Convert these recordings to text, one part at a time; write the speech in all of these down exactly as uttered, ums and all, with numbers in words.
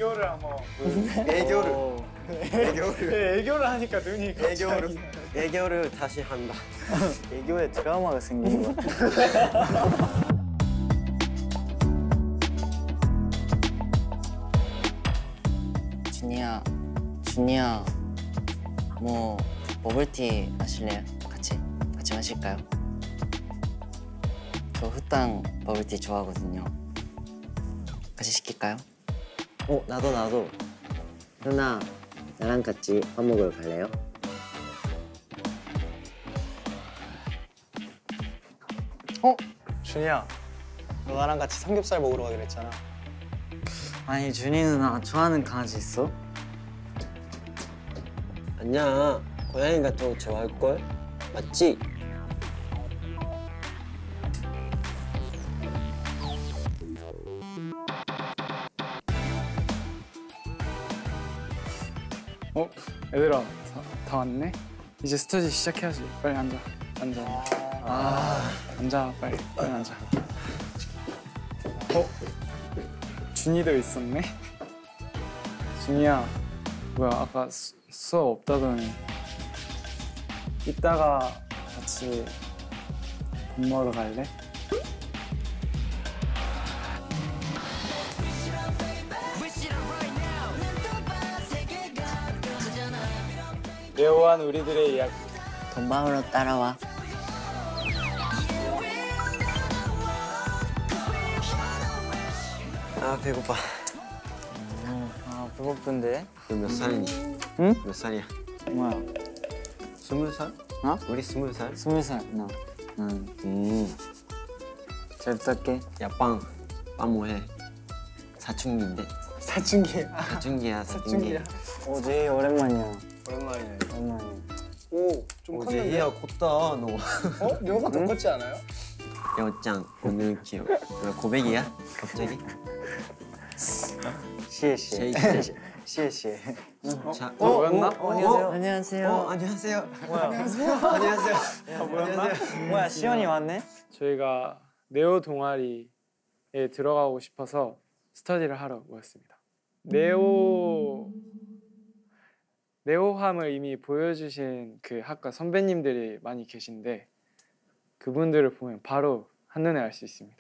애교를 한번. 애교를. 애교를. 애교를 하니까 눈이 애교를. 애교를 다시 한다. 애교에 드라마가 생긴 것 같아. 준이야, 준이야, 뭐 버블티 마실래요? 같이, 같이 마실까요? 저 후땅 버블티 좋아하거든요. 같이 시킬까요? 어, 나도 나도. 누나, 나랑 같이 밥 먹으러 갈래요? 어? 준이야, 너 나랑 같이 삼겹살 먹으러 가기로 했잖아. 아니 준이 누나 좋아하는 강아지 있어? 아니야, 고양이가 더 좋아할걸? 맞지? 어? 얘들아, 다, 다 왔네? 이제 스터디 시작해야지. 빨리 앉아. 앉아. 아, 앉아. 빨리. 빨리 앉아. 어? 준이도 있었네? 준이야, 뭐야, 아까 수, 수업 없다더니 이따가 같이 밥 먹으러 갈래? 레오한 우리들의 이야기. 돈방으로 따라와. 아, 배고파. 아, 배고픈데? 너 몇 살이니? 응? 몇 살이야? 뭐야? 스물 살? 어? 우리 스물 살? 스물 살, 나. 응. 음. 잘 부탁해. 야, 빵. 빵 뭐해? 사춘기인데. 사춘기야. 사춘기야, 사춘기. 어제 오랜만이야. 오랜만이네. 오랜만이야. 오, 좀 어제 컸는데? 희야 컸다, 너. 어? 려가 더 컸지 않아요? 여짱, 오늘 귀여워. 왜 고백이야? 갑자기? 시에 시에. 제이 씨. 시에 시에. 자, 어, 뭐였나? 어, 안녕하세요. 어, 안녕하세요. 어, 안녕하세요. 뭐야? 안녕하세요. 안녕하세요. 뭐였나? 뭐야, 시연이 왔네? 저희가 네오 동아리에 들어가고 싶어서 스터디를 하러 모였습니다. 네오 네오함을 이미 보여주신 그 학과 선배님들이 많이 계신데 그분들을 보면 바로 한눈에 알 수 있습니다.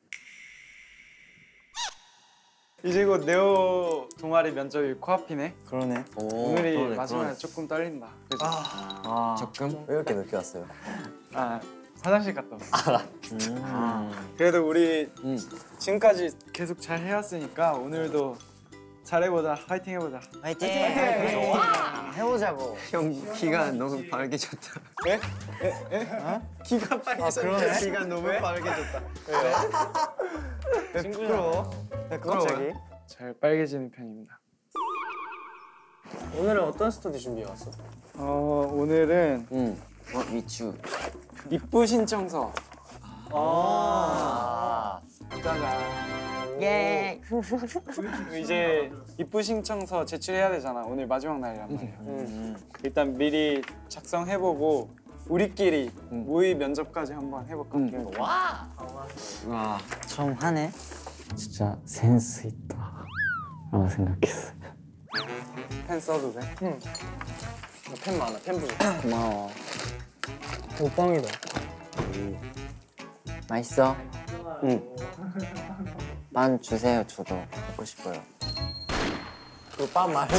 이제 곧 네오 동아리 면접이 코앞이네. 그러네. 오, 오늘이 그러네, 마지막에 그러네. 조금 떨린다. 그죠? 아, 조금? 왜 이렇게 늦게 왔어요? 아, 화장실 갔다 왔어. 음. 그래도 우리 음. 지금까지 계속 잘 해왔으니까 오늘도 잘해보자. 파이팅 해보자. 화이팅! 해보자고. 형 키가 너무 빨개졌다. 에? 에? 에? 어? 기가 빨개졌다. 그러네. 키가 너무 빨개졌다. 왜? 부끄러워. 갑자기? 잘 빨개지는 편입니다. 오늘은 어떤 스터디 준비해 왔어? 어, 오늘은 응. 어, 미추. 입부 신청서. 아. 짜잔. 예. 이제 입부 신청서 제출해야 되잖아. 오늘 마지막 날이란 말이야. 음. 일단 미리 작성해보고 우리끼리 음. 모의 면접까지 한번 해볼까? 음. 와. 와. 좀 하네. 진짜 센스 있다. 라고 생각했어. 펜 써도 돼? 응. 펜 많아. 펜 부족. 고마워. 오빵이다. 맛있어? 응. 빵 주세요. 저도 먹고 싶어요. 그빵 말고.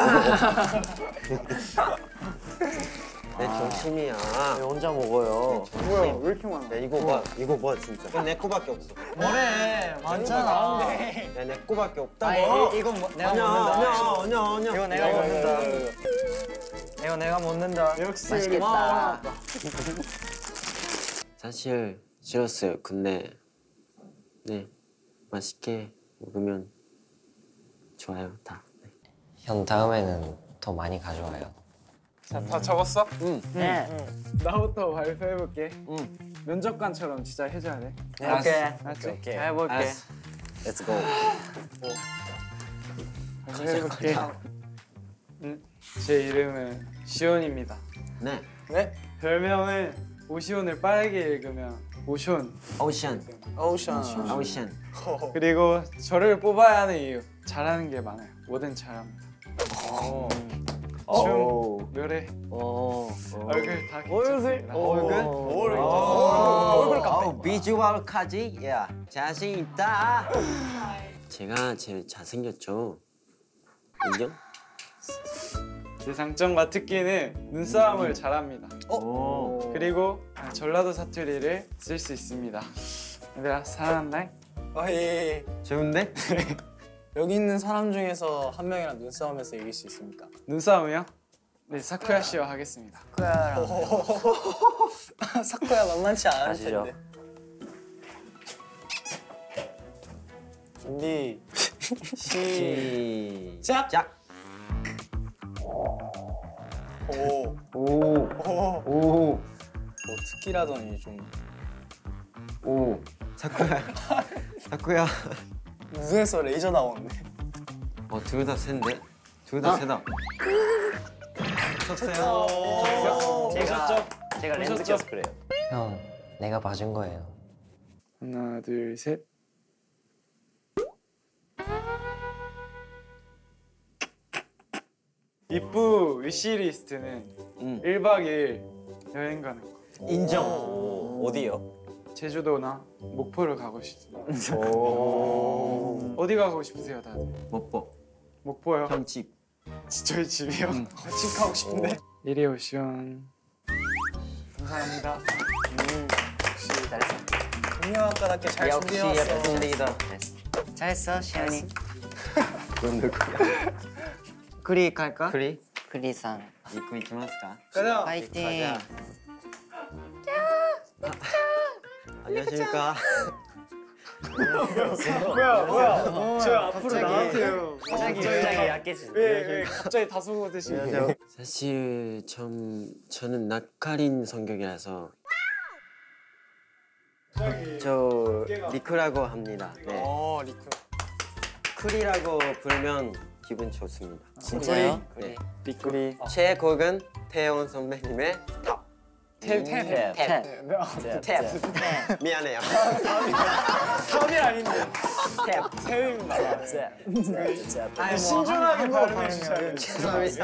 내 정신이야. 왜 혼자 먹어요? 뭐야? 왜 이렇게 많아? 야, 이거 봐. 이거 봐, 진짜. 이건 내 거밖에 없어. 뭐래? 많잖아. 야, 내 거밖에 없다고. 아니, 이건 뭐, 내가 아니야, 먹는다. 아니야, 아니야, 아니야. 이거 내가 이거, 먹는다. 이거, 이거. 이거 내가 먹는다. 역시 맛있겠다. 사실 싫었어요. 근데 네 맛있게 먹으면 좋아요, 다. 네. 형 다음에는 더 많이 가져와요. 자, 다 적었어? 응. 네. 나부터 발표해볼게. 응. 면접관처럼 진짜 해줘야 돼. 네, 오케이. 알았지? 오케이. 잘 해볼게. 알았어. Let's go. 발표해볼게. 음, 제 이름은 시온입니다. 네. 네? 별명은 오시온을 빠르게 읽으면 오션. 오션. 오션. 오션. 그리고 저를 뽑아야 하는 이유. 잘하는 게 많아요. 뭐든 잘합니다. 오. 춤, 노래, 오. 얼굴 다 괜찮습니다. 얼굴? 얼굴. 얼굴 깜빡. 비주얼까지 야 자신 있다. 제가 제일 잘생겼죠. 인정? 제 장점과 특기는 눈싸움을 잘합니다. 오. 그리고 전라도 사투리를 쓸 수 있습니다. 얘들아 사랑한다. 아 예. 좋은데? 여기 있는 사람 중에서 한 명이랑 눈싸움에서 이길 수 있습니까? 눈싸움이요? 네, 사쿠야 씨와 하겠습니다. 사쿠야랑. 사쿠야 만만치 않을 아시죠? 텐데. 준비. 시작. 시작. 오. 오. 오. 오. 뭐 특기라더니 좀 오. 사쿠야. 사쿠야. 눈에서 레이저 나오는데. 어, 둘 다 센데? 둘 다 세다. 쳤어요. 제가 제가 렌즈 껴서 그래요. 형, 내가 봐준 거예요. 하나, 둘, 셋. 이쁘 위시리스트는 응. 일 박 이 일 여행 가는 거. 인정. 어디요? 제주도나 목포를 가고 싶습니다. 오. 어디 가고 싶으세요, 다들? 뽀뽀. 목포요? 형 집. 저희 집이요? 집 가고 싶은데. 이리 오시온. 감사합니다. 역시 잘했어. 동명학과답게 잘 준비해왔어. 리더. 잘했어 시연이. 그건 누구야? 크리 갈까? 크리? 크리상. 입고 있지마스까? 가자. 파이팅. 안녕하십니까? 뭐야, 뭐야? 저 앞으로 나와세요. 갑자기 갑자기 약해지. 왜, 왜 갑자기 다소고 드시는 거? 사실 좀 저는 낯가린 성격이라서 저 리크라고 합니다. 네. 어 리크. 크리라고 부르면 기분 좋습니다. 진짜요? 네. 리꾸리. 제 곡은 태연 선배님의 탑. 탭, 탭, 탭. 탭. 미안해요. 탑이 아닌데. 탭. 탭입니다. 아니, 신중하게 발음해 주셔야 돼요. 죄송합니다.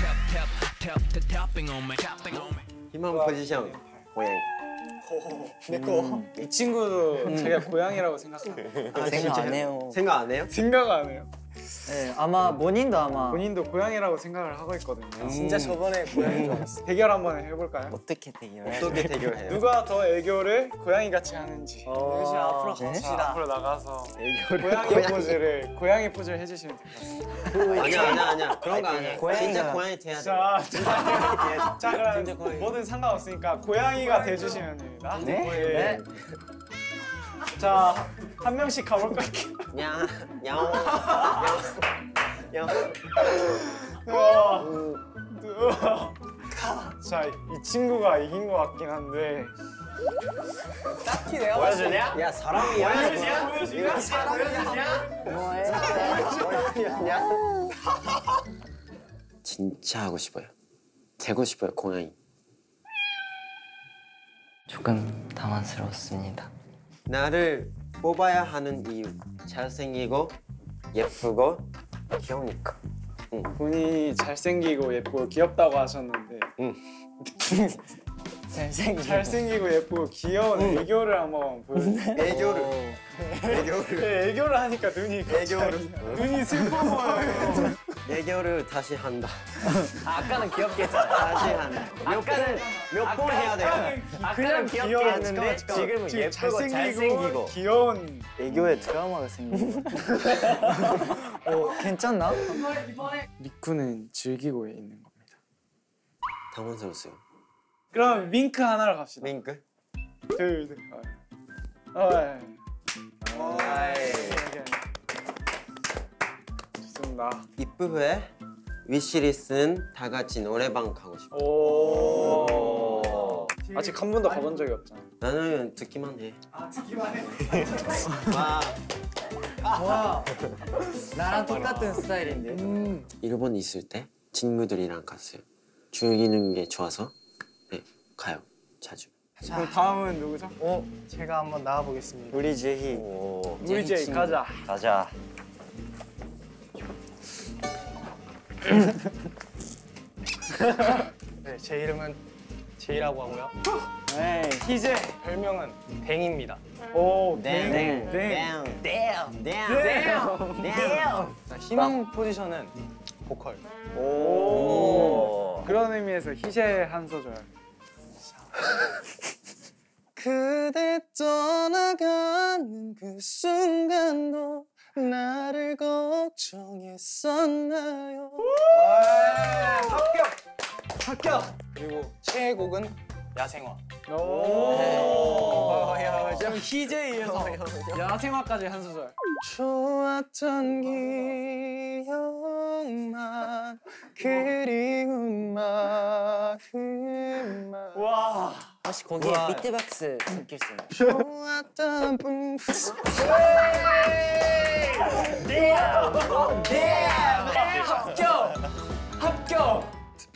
희망 포지션 고양이. 내 거. 이 친구도 자기가 고양이라고 생각합니다. 생각 안 해요. 생각 안 해요? 생각 안 해요. 네, 아마 본인도 아마 본인도 고양이라고 생각을 하고 있거든요. 진짜 저번에 고양이 줄 알았어. 대결 한번 해볼까요? 어떻게 대결? 어떻게 대결해요? 누가 더 애교를 고양이 같이 하는지. 역시 앞으로 자, 갑시다. 앞으로 나가서 애교를 고양이 고양이. 포즈를 고양이 포즈를 해주시면 됩니다. 아니야 아니야 아니야 그런 거 아니야. 고양이가- 진짜 고양이 돼야 돼. 자, 자, 자 진짜 그럼 고양이. 뭐든 상관없으니까 고양이가 돼주시면 됩니다. 네? 네. 자, 한 명씩 가볼까요? 냐 야옹 야옹. 우와. 우와. 자, 이 친구가 이긴 것 같긴 한데. 딱히 내가 봤을 때 야 사람이야. 보여주냐? 보여주냐? 보여주냐? 진짜 하고 싶어요. 되고 싶어요 고양이. 조금 당황스러웠습니다. 나를 뽑아야 하는 이유. 잘생기고 예쁘고 귀여우니까. 응. 본인이 잘생기고 예쁘고 귀엽다고 하셨는데 응. 잘생긴. 잘생기고 예쁘고 귀여운 애교를 한번 보여주세요. 애교를. 애교를. 네, 애교를 하니까 눈이 애교를. 눈이 슬퍼 보여요. 애교를 다시 한다. 아까는 귀엽게 했잖아. 다시 한다. 몇 번, 몇 번 해야 돼요? 그냥 귀엽게 귀여워. 했는데 지금은 지금 예쁘고 잘생기고. 귀여운. 애교에 트라우마가 생긴 거. 어, 괜찮나? 리쿠는 즐기고 있는 겁니다. 당황스러웠어요. 그럼 윙크 하나로 갑시다. 링크? 둘, 둘. 어. 어. 좋습니다. 입부 후에 위시리스는 다 같이 노래방 가고 싶어. 오. 아직 한 번도 가본 적이 없잖아. 나는 듣기만 해. 아 듣기만 해. 와. 와, 나랑 똑같은 스타일인데. 일본 있을 때 친구들이랑 갔어요. 즐기는 게 좋아서 네 가요 자주. 그럼 다음은 누구죠? 어, 제가 한번 나와 보겠습니다. 우리 제희. 오. 우리 제이 가자. 가자. 네, 제 이름은 제이라고 하고요. 네. 희재. 별명은 댕입니다. 오, 땡. 땡. 땡. 땡. 땡. 땡. 자, 희망 포지션은 보컬. 오. 그런 의미에서 희재 한 소절. 그대 떠나가는 그 순간도 나를 걱정했었나요? 합격! 합격! 그리고 최애곡은 야생화. 오. 야, 좀 희재에 이어서 야생화까지 한 소절. 좋았던 기억만 그리운 마음만. 와. 혹시 거기에 비트박스 섞일 수 있나요? 좋았던 분. 합격! 합격!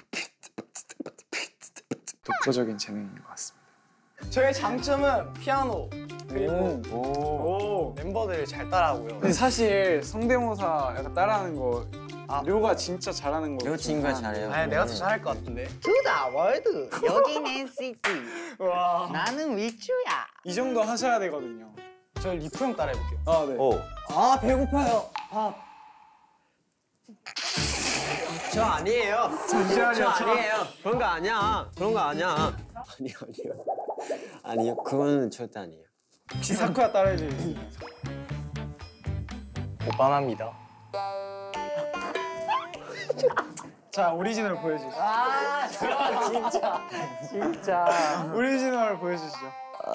독보적인 재능인 것 같습니다. 저의 장점은 피아노 그리고 오. 멤버들을 잘 따라하고요. 근데 사실 성대모사 약간 따라하는 거 아. 료가 진짜 잘하는 거. 료 친구가 잘해요. 아니 내가 더 잘할 것 같은데. 투다 월드 여긴 엔시티 와. 나는 위추야. 이 정도 하셔야 되거든요. 저 리프 형 따라해볼게요. 아, 네. 오. 아 배고파요. 밥. 저 아니에요. 잠시만요. 저 아니에요. 그런 거 아니야. 그런 거 아니야. 아니요, 아니요. 아니요, 그거는 절대 아니에요. 혹시 사쿠야 따라해주세요. 오빠합니다. 자, 오리지널 보여주시죠. 아 진짜 진짜. 오리지널 보여주시죠.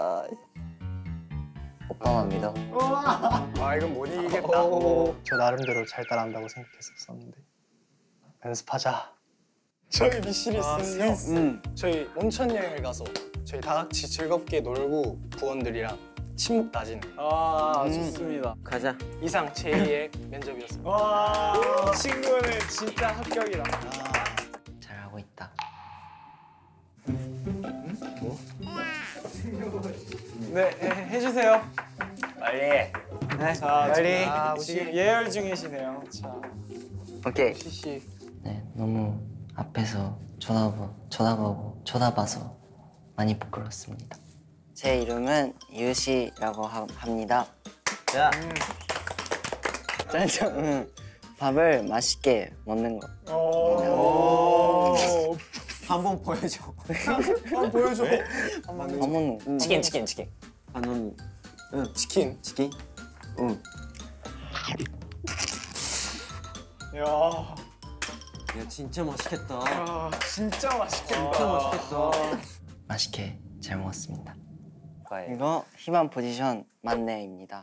오빠합니다. 아 이건 못 이기겠다. 저 나름대로 잘 따라한다고 생각했었는데 연습하자. 저희 미션이 있으면요. 음. 저희 온천 여행을 가서 저희 다 같이 즐겁게 놀고 부원들이랑 친목 다지는 아, 음. 좋습니다. 가자. 이상 제이의 면접이었습니다. 와, 친구는 진짜 합격이다. 잘하고 있다. 네, 해, 해주세요. 빨리. 네, 자, 빨리. 지금, 아, 지금 예열 중이시네요. 자, 오케이. 씨씨. 네, 너무 앞에서 쳐다보, 쳐다보고 쳐다봐서 많이 부끄럽습니다. 제 이름은 유시라고 하, 합니다. 야. 짠짠. 밥을 맛있게 먹는 거. 오. 한번 보여줘. 한번 보여줘. 안 먹는 거. 치킨 치킨 치킨. 한번. 응. 치킨. 치킨. 응. 야, 야, 진짜 맛있겠다. 야, 진짜 맛있겠다. 진짜 맛있겠다. 맛있게 잘 먹었습니다. 이거 희망 포지션 만내입니다.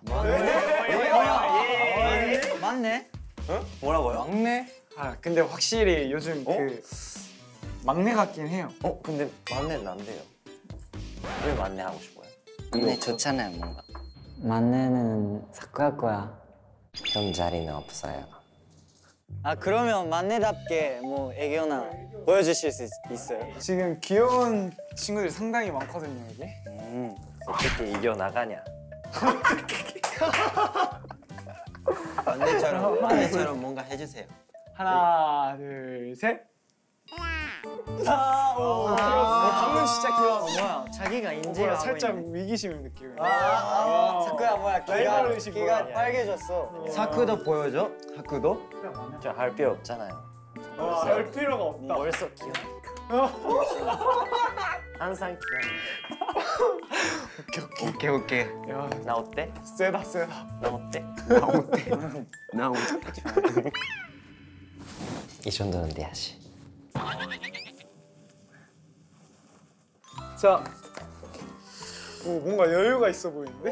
맞네. 뭐라고요? 막내? 아, 근데 확실히 요즘 그 막내 같긴 해요. 어? 근데 만내는 안 돼요. 왜 만내 하고 싶어요? 만내 좋잖아요 뭔가. 만내는 사쿠야 거야. 그런 자리는 없어요. 아 그러면 만내답게 뭐 애교나 보여주실 수 있어요? 지금 귀여운 친구들이 상당히 많거든요, 여기. 음. 어떻게 이겨 나가냐? 만내처럼 만내처럼 뭔가 해주세요. 하나, 둘, 셋. 아, 오, 아, 방금 진짜 귀여웠어. 뭐야 자기가 뭐야, 인지를 살짝 위기심을 느끼고. 아, 사쿠야 뭐야 라이벌 의식 귀가 뭐야. 빨개졌어. 사쿠도 보여줘. 사쿠도. 저 할 필요 없잖아요. 와, 할 필요가 없다. 벌써 귀여우니까. 항상 귀여워. 오케이 오케이. 야, 나 어때? 세다, 세다. 나 어때? 나 오늘. 이 정도는 돼야지. 자, 오, 뭔가 여유가 있어 보이는데?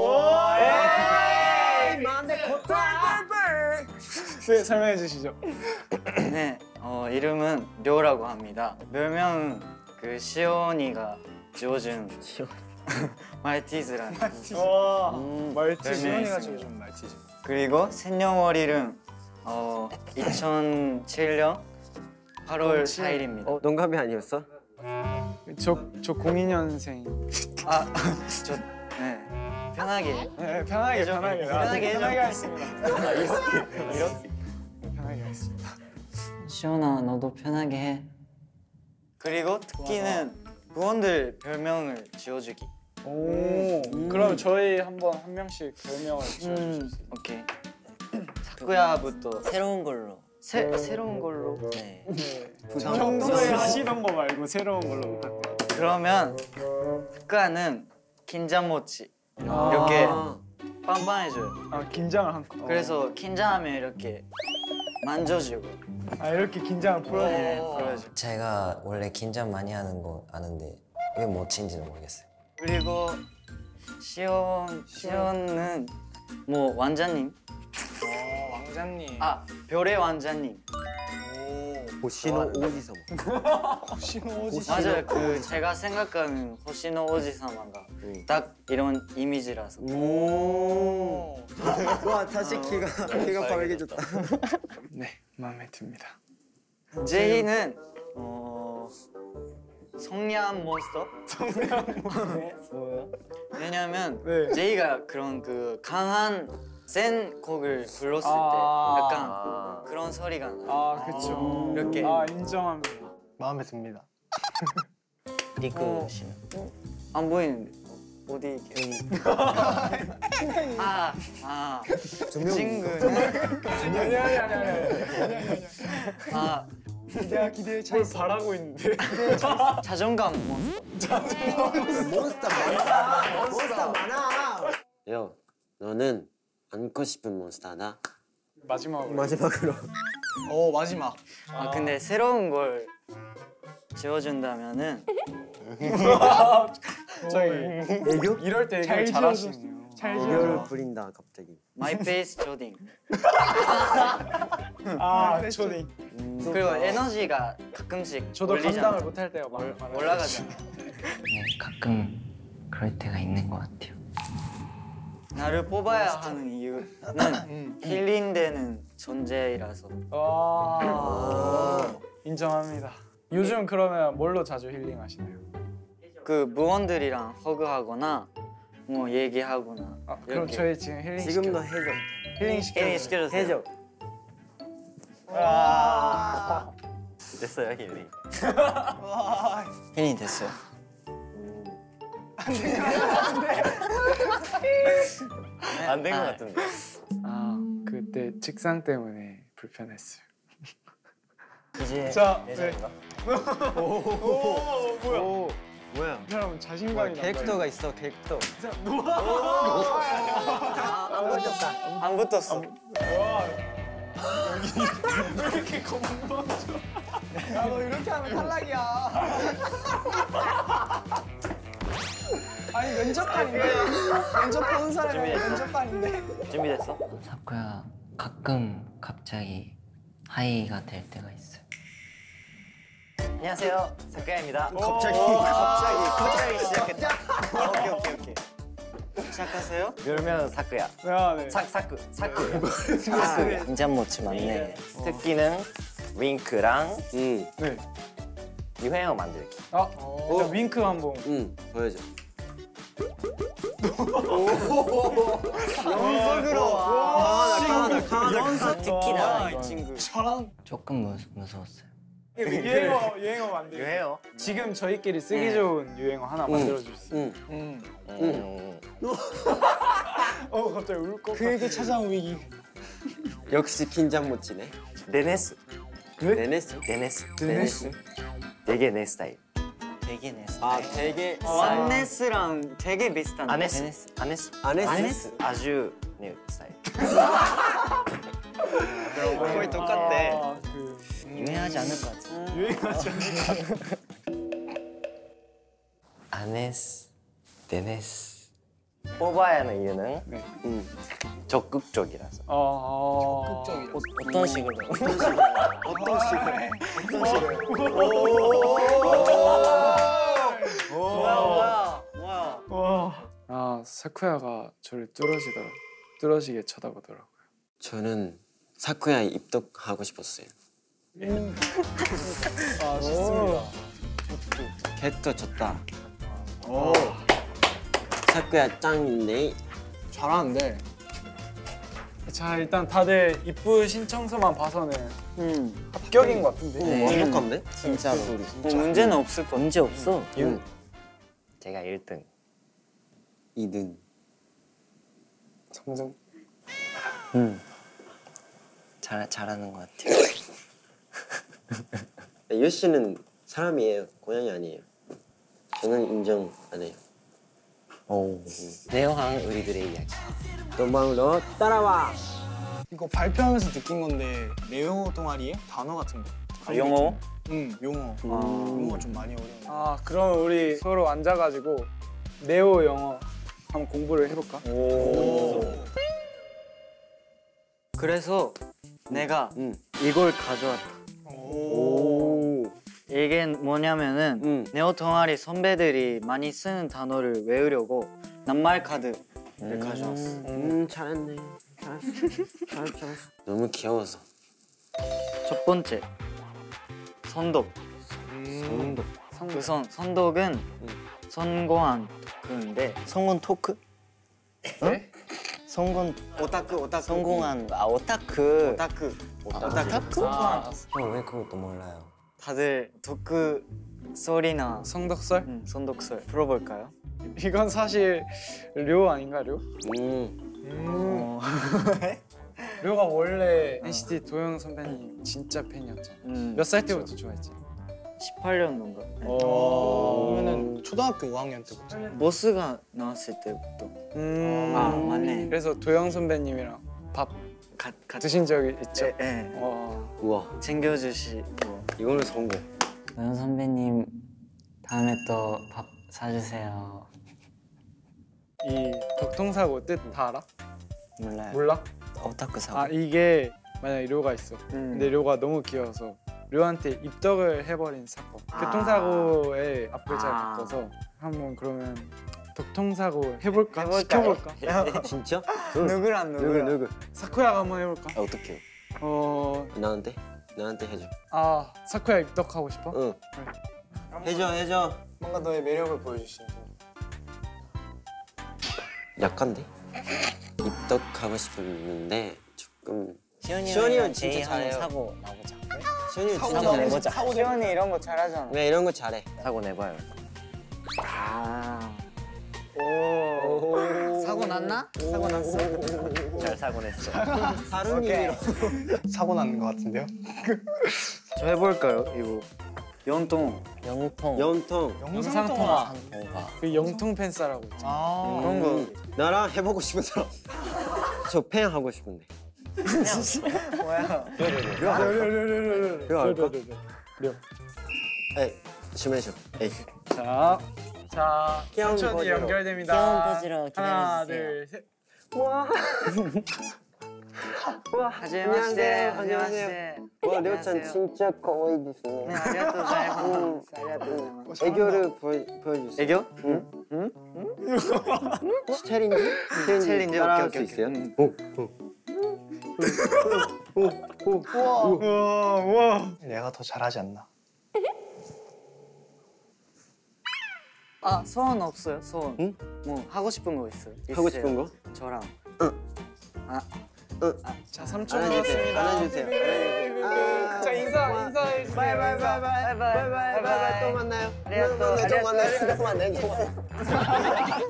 에이, 만데 고타! 네, 설명해 주시죠. 네, 어, 이름은 료라고 합니다. 별명은 그 시온이가 지어준 말티즈라는. 와, 음, 말티 별명이 시원이가 있습니다. 지어준 말티즈. 그리고 생년월일은 어, 이천칠 년 팔월 사 일입니다. 어 동갑이 아니었어? 저, 저 공이 년생. 아, 저 네. 편하게. 네, 편하게, 편하게. 편하게 해줘. 편하게 하겠습니다. 이렇게, 이렇게. 편하게 하겠습니다. 시온아 너도 편하게 해. 그리고 특기는 부원들 별명을 지어주기. 오. 그럼 저희 한번 한 명씩 별명을 지어주실 수 있어요? 오케이. 사쿠야부터 새로운 걸로. 새 새로운 걸로. 네. 평소에 하시던 거 말고 새로운 걸로 부탁드려요. 그러면 사쿠야는 긴장모치 아. 이렇게 빵빵해져요. 아 긴장을 한 거. 그래서 긴장하면 이렇게 만져주고. 아 이렇게 긴장을 네, 풀어주고. 보여줘. 제가 원래 긴장 많이 하는 거 아는데 왜 못친지는 모르겠어요. 그리고 시온 시온은 뭐 왕자님. 왕자님. 아 별의 왕자님. 호시노 오지섬. 호시노 오지. 맞아요. 그 제가 생각하는 호시노 오지사마가 딱 이런 이미지라서. 오. 와 다시 키가 키가 빨개졌다. 네 마음에 듭니다. 제이는 어 성냥 몬스터. 뭐야? 왜냐면 네. 제이가 그런 그 강한 센 곡을 불렀을 아. 때 약간 그런 소리가 나. 아 그쵸. 이렇게. 아 인정합니다. 마음에 듭니다. 리크 어. 씨는 안 보이는데 어디 이렇게. 아, 아. 친구는 아니 아니 아니 아니 아니. 아 내가 기대에 뭘 바라고 있는데. 자존감 몬스터. 몬스터 많아. 몬스터 많아. 요 너는 안고 싶은 몬스터다. 마지막으로. 마지막으로. 오 마지막. 아 근데 새로운 걸 지어준다면은 저희 애교? 이럴 때 잘 애교 잘하시네요. 잘 애교를 부린다 갑자기. 마이 페이스 조딩. 아 초딩. 그리고 에너지가 가끔씩 저도 올리잖아. 감당을 못할 때가 많- 많아요. 올라가잖아. 네, 가끔 그럴 때가 있는 것 같아요. 나를 뽑아야 하는 이유는 힐링되는 존재이라서. 와 인정합니다. 요즘 그러면 뭘로 자주 힐링하시나요? 그 무원들이랑 허그하거나 뭐 얘기하거나. 아, 그럼 이렇게. 저희 지금 힐링 지금도 시켜. 해줘. 힐링 시켜. 힐링 시켜주세요. 해줘. 됐어요 힐링. 힐링 됐어요. 안 된 것 아. 같은데. 아 그때 직상 때문에 불편했어요. 이제 자, 네. 예전인가? 오, 뭐야? 오 뭐야? 이 사람 자신감이 캐릭터가 있어 캐릭터. 안 붙었다. 안 붙었어. 왜 이렇게 겁먹죠? 야너 이렇게 하면 탈락이야. 아니 면접관인데 면접 보는 사람이 면접관인데. 준비됐어? 사쿠야 가끔 갑자기 하이가 될 때가 있어요. 안녕하세요 사쿠야입니다. 갑자기 갑자기 갑자기 시작했다. 오케이 오케이 오케이. 시작하세요. 그러면 사쿠야. 아, 네. 사 사쿠 사쿠. 아, 긴장모치 맞네. 특기는 윙크랑 응. 네. 유행어 만들기. 아, 일단 윙크 한번. 응 보여줘. 연속으로. 강하다 강하다. 연속 특기다 이 이건- 친구. 저랑 조금 무, 무서웠어요. 유행어 유행어 만들기. 유행어. 지금 저희끼리 쓰기 좋은 유행어 하나 만들어 줄 수 있어요? 응. 응. 음. 어 갑자기 울 것. 그에게 찾아온 위기. 역시 긴장 못 치네. 네네스. 네네스. 네네스. 네네스. 되게 내 스타일. 되게 내 아 스타일. 되게 완네스랑 되게 비슷한데. 아네스. 아네스. 아네스. 아네스. 아주 내 스타일. 거의 똑같대. 아, 그 유행하지 않을 것 같아. 유행하지 않는. 아네스, 네네스. 뽑아야 하는 이유는 네. 응. 적극적이라서. 어. 어, 어떤 식으로? 뭐야 뭐야 뭐야. 와. 아 사쿠야가 저를 뚫어지더라. 뚫어지게 쳐다보더라고요. 저는 사쿠야에 입덕하고 싶었어요. 아 좋습니다. 캐릭터 좋다. 사쿠야 짱인데. 잘하는데. 자 일단 다들 입부 신청서만 봐서는 음. 합격인 것 같은데. 네. 완벽한데? 진짜로. 뭐 문제는 없을 것 문제 없어. 응. 제가 일 등. 이 등. 삼 등. 응. 잘 잘하는 것 같아요. 유 씨는 사람이에요. 고양이 아니에요. 저는 인정 안 해요. 오. 내어항 의리들의 이야기. 도망로 따라와. 이거 발표하면서 느낀 건데 네오 동아리에 단어 같은 거. 아, 영어? 응, 용어. 용어 좀 많이 어려워. 아 그럼 우리 서로 앉아가지고 네오 영어 한번 공부를 해볼까? 그래서 내가 응. 이걸 가져왔다. 오. 이게 뭐냐면은 응. 네오 동아리 선배들이 많이 쓰는 단어를 외우려고 낱말 카드를 가져왔어. 음 잘했네. 잘했어. 잘했어. 잘했어. 너무 귀여워서. 첫 번째 선독. 성도. 우선 선독은 선고한 토크인데 성공 토크? 네? 성공 오타쿠 오타쿠 성공한 아 오타크. 오타쿠 오타쿠? 아, 형 왜 그것도 몰라요? 다들 토크 소리나 성덕설? 음, 선독설 풀어볼까요? 이건 사실 료 아닌가 료? 음. 음. 료가 원래 엔시티 도영 선배님 진짜 팬이었잖아. 음, 몇 살 때부터 좋아했지? 십팔 년도인가? 그러면은 초등학교 오 학년 때부터. 보스가 나왔을 때부터 음. 아, 맞네. 그래서 도영 선배님이랑 밥 가, 가, 드신 적이 있죠? 예, 예. 와. 우와. 챙겨주시고 이거는 성공. 도현 선배님 다음에 또 밥 사주세요. 이 덕통사고 뜻 다 알아? 몰라요. 몰라? 오타쿠 사고. 아 이게 만약에 료가 있어. 음. 근데 료가 너무 귀여워서 료한테 입덕을 해버린 사건. 교통사고의 앞을 잘 아. 바꿔서 한번 그러면 덕통사고 해볼까? 해볼까요? 시켜볼까? 진짜? 누구랑 누구 누구랑 누구? 사쿠야가 한번 해볼까? 아, 어떡해? 어... 나한테? 나한테 해줘. 아 사쿠야 입덕하고 싶어? 응. 해줘 해줘. 뭔가 너의 매력을 보여줄 수 있는. 약한데? 입덕하고 싶었는데 조금. 시원이 시원이 형 형이랑 진짜 제이 잘해요. 한번 사고 나보자. 시원이 사고 진짜 나고 잘해. 내보자. 사고 시원이 이런 거 잘하잖아. 왜 이런 거 잘해? 사고 내봐요. 아. 오. 사고 났나? 사고 났어. 잘 사고 냈어. 다른 의미로. 사고 나는 것 같은데요? 저 해볼까요? 이거 영통. 영통. 영통. 영상 통화. 뭐가? 그 영통 팬싸라고 있잖아. 아. 그런 거. 음, 나랑 해보고 싶은 사람. 저 팬 하고 싶은데. 뭐야? 그거 할까? 료. 에이, 심해져. 에이. 자, 자, 귀여운 천천히 포즈로. 연결됩니다. 귀여운 포즈로 하나, 기다려주세요. 둘, 셋. 와. 와. 하지마시대. 안녕하세요. 하지마시대. 와, 려찬 진짜 거의 네, 됐어. 아리가또 고자이마스. 아리가또 애교를 보여 보여주세요. 애교? 응? 응? 챌린지? 챌린지 따라할 오케이, 수 오케이, 있어요? 오케이. 오, 오. 우와, 우와. 내가 더 잘하지 않나? 아 소원 없어요? 소원. 응? 뭐 하고 싶은 거 있어요? 하고 있어요. 싶은 거? 저랑. 자, 삼 초 안아주세요. 남았습니다. 안아주세요. 아, 자, 인사, 인사해 주세요. 바이 바이 바이 바이 바이 바이 바이 또 만나요. 아리가또, 또 아리가또. 만나요. 또 만나요. 또 만나요.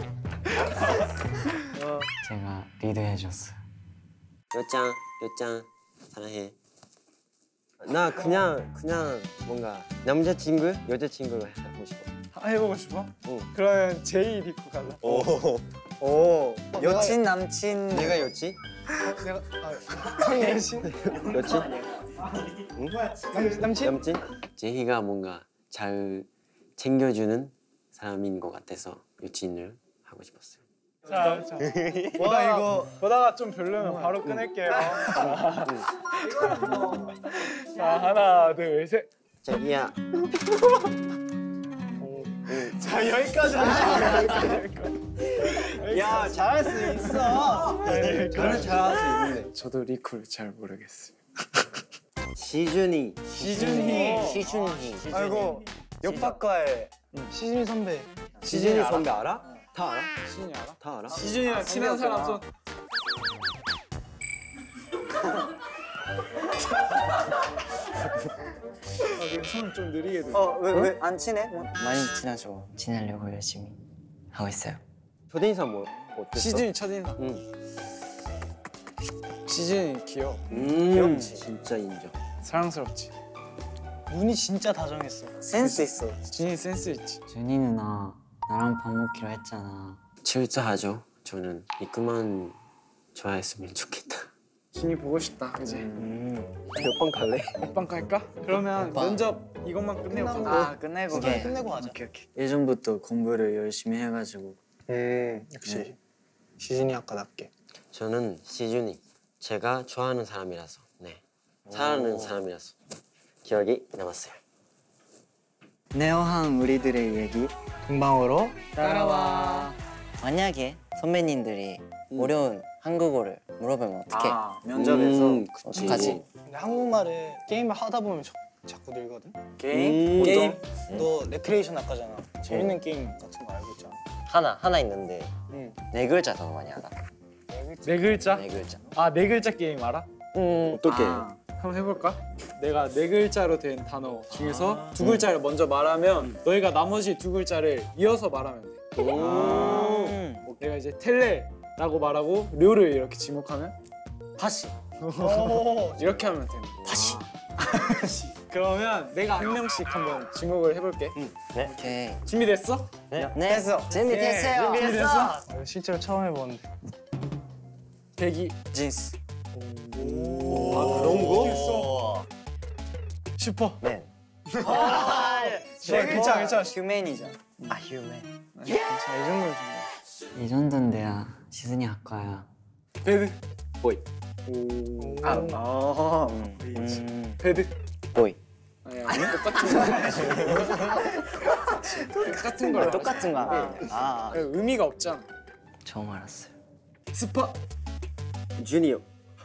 제가 리드해줬어요. 요짱 요짱 사랑해. 나 그냥 그냥 뭔가 남자친구 여자친구로 하고 싶어. 아, 해보고 싶어? 응. 그러면 제이 입고 갈라. 오. 오. 여친 남친. 내가 여친? 내가 아, 여친? 여친? 남, 남친? 남친? 제희가 뭔가 잘 챙겨주는 사람인 것 같아서 여친을 하고 싶었어요. 자, 자. 보다 이거 보다가 좀 별로면 바로 끊을게요. 자, 자, 하나, 둘, 셋. 제희야. 자, 여기까지. 야 잘할 수 있어. 저는 잘할 수 있는데. 저도 리쿨 잘 모르겠어요. 시준이. 시준이. 시준이. 아이고 옆학과에 시즈미 선배. 시준이 선배 알아? 다 알아? 시준이 알아? 다 알아? 시준이랑 친한 사람 손. 좀 좀 느리게 돼. 어왜 왜 안 친해? 뭐? 많이 친하죠. 지내려고 열심히 하고 있어요. 초대인사 뭐 어땠어? 시즌이 첫인상. 응. 시즌이 귀여워. 음, 귀엽지. 진짜 인정. 사랑스럽지. 눈이 진짜 다정했어. 센스 있어. 진이 센스 있지. 준이 누나 나랑 밥 먹기로 했잖아. 질투하죠. 저는 이끄만 좋아했으면 좋겠다. 진이 보고 싶다. 그지? 몇 번 갈래? 먹방 갈까? 그러면 면접 이것만 끝내고 가자. 아 끝내고 오케이. 가. 끝내고 하자. 오케이 오케이. 예전부터 공부를 열심히 해가지고 음 역시 시즌이 아까답게. 저는 시준이. 제가 좋아하는 사람이라서, 네, 사랑하는 사람이라서 기억이 남았어요. 네오한 우리들의 얘기 금방으로 따라와. 만약에 선배님들이 어려운 한국어를 물어보면 어떡해? 아 면접에서 음, 어떡하지? 근데 한국말을 게임을 하다 보면 자, 자꾸 늘거든. 게임? 음. 게임? 너 레크레이션 아까잖아. 재밌는 게임 같은 거 알고 있잖아. 하나 하나 있는데 응. 네 글자 더 많이 알아. 네 글자? 네 글자. 아 네 글자 게임 알아? 음. 어떻게? 아, 한번 해볼까? 내가 네 글자로 된 단어 중에서 두 글자를 먼저 말하면 너희가 나머지 두 글자를 이어서 말하면 돼. 음. 내가 이제 텔레라고 말하고 료를 이렇게 지목하면 다시 오, 이렇게 하면 되는 거야. 다시. 그러면 내가 한 명씩 한번 지목을 해볼게. 오케이. 준비됐어? 네. 됐어. 준비됐어요. 준비됐어? 아, 이거 실제로 처음 해보는데. 대기. 진스. 아, 그런 거? 슈퍼. 맨. 네 글자 괜찮아. 휴맨이잖아. 아 휴맨. 괜찮아. 이 정도면 좋네. 이 정도인데야 시즌이 아까야. 배드. 보이. 아, 아, 음. 배드. 보이. 아니 아니 똑같은 거. 똑같은 거야. 똑같은 거. 아, 아. 의미가 없잖아. 처음 알았어요. 스파. 주니어.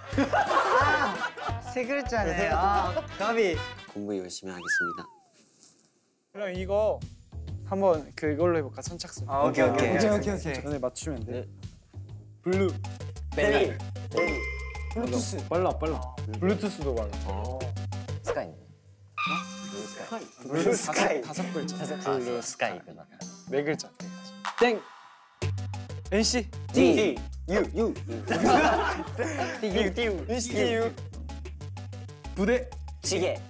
세 글자네. 아, 가비. 공부 열심히 하겠습니다. 그럼 이거 한번 그걸로 해볼까? 선착순. 아, 오케이, 오케이. 오케이 오케이 오케이. 너네 맞추면 돼. 네. 블루. 베리. 블루투스. 빨라 빨라. 블루투스도 빨라. 스카이. 블루 스카이. 다섯, 다섯 글자. 블루 스카이구나. 네 글자. 땡. 엔씨. D. 유, 유. 띠우 띠우. 엔시티 유. 부대. 시계.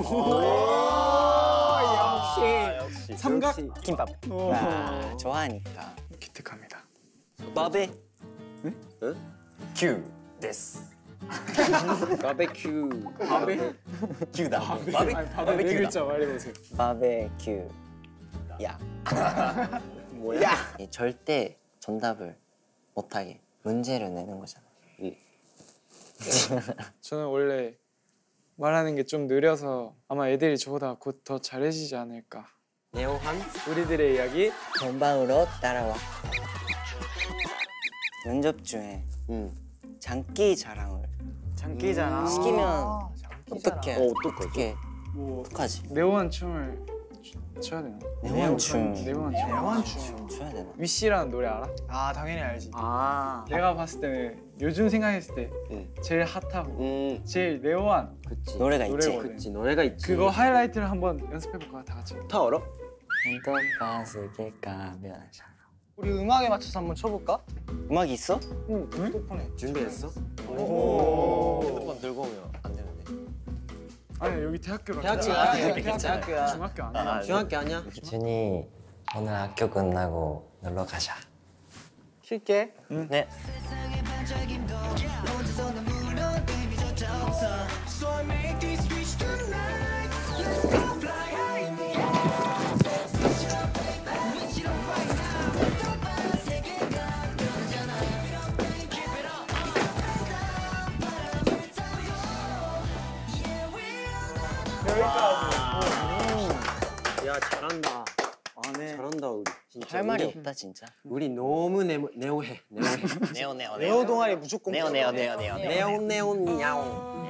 역시. 삼각. 김밥. 아, 좋아하니까. 기특합니다. 바비. 큐. 데스. 바베큐. 바베. 큐다. 바베. 아니, 바베 네 글자 말해보세요. 바베큐. 야. 뭐야? 이 절대 정답을 못하게 문제를 내는 거잖아. 저는 원래 말하는 게 좀 느려서 아마 애들이 저보다 곧 더 잘해지지 않을까. 네오한. 우리들의 이야기. 건방으로 따라와. 면접 중에 응. 장기 자랑을 장기잖아. 시키면 아, 어떻게? 어, 어떡하지? 어떻게? 뭐 어떡하지? 네오한 춤을 추- 춰야 되나? 네오한 춤. 네오한 춤. 대환 춤. 춰야 되나? 위시라는 노래 알아? 아 당연히 알지. 아. 내가 봤을 때는 요즘 생각했을 때 응. 제일 핫하고 음, 제일 네오한 그치. 노래가 있지. 노래거든. 그치, 노래가 있지. 그거 하이라이트를 한번 연습해볼까 다 같이. 다 알아? 문득봤을까 면사. 우리 음악에 맞춰서 한번 쳐볼까? 음악 있어? 응? 응? 휴대폰에. 준비했어? 핸드폰 들고 오면 안 되는데. 아니 여기 대학교라. 대학교야. 대학교 대학교야. 중학교 아니야. 아, 중학교 아니야? 준이 오늘 학교 끝나고 놀러 가자. 쉴게. 네. 야, 잘한다. 아, 네. 잘한다, 우리. 진짜. 할 말이 우리, 없다 진짜. 우리 너무 네모, 네오해. 네오해. 네오 네오 네오 동아리 무조건. 네오 네오 네오 네오 네온, 네온, 야옹.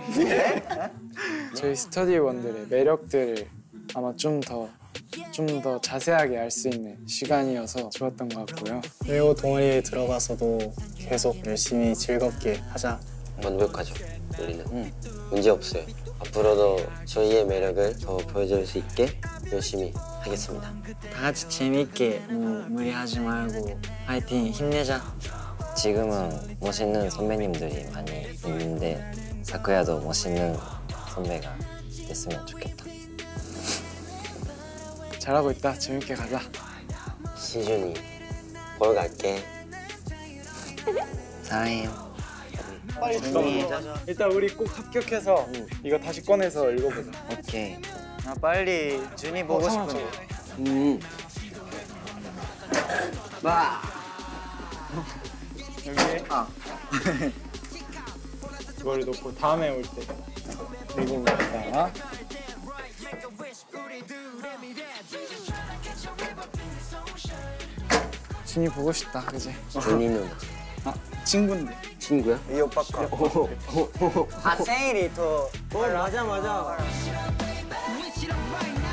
저희 스터디원들의 매력들을 아마 좀 더 좀 더 자세하게 알 수 있는 시간이어서 좋았던 것 같고요. 네오 동아리에 들어가서도 계속 열심히 즐겁게 하자. 완벽하죠, 우리는. 문제 없어요. 앞으로도 저희의 매력을 더 보여줄 수 있게 열심히 하겠습니다. 다 같이 재밌게 뭐 무리하지 말고 파이팅 힘내자. 지금은 멋있는 선배님들이 많이 있는데 사쿠야도 멋있는 선배가 됐으면 좋겠다. 잘하고 있다. 재밌게 가자. 시준이 보러 갈게. 사랑해요. 빨리 들어. 일단 우리 꼭 합격해서 이거 다시 꺼내서 읽어보자. 오케이. 나 빨리 준이 보고 어, 상황 싶은데. 음. 여기에 아 이걸 놓고 다음에 올 때 읽어봅시다. 준이 보고 싶다, 그지? 준이 누나 아 친구인데. 친구야? 이 오빠 거. 아 생일이 더. 어 맞아 맞아.